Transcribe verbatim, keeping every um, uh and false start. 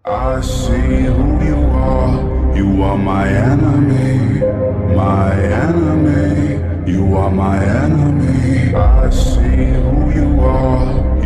I see who you are, you are my enemy, my enemy, you are my enemy. I see who you are,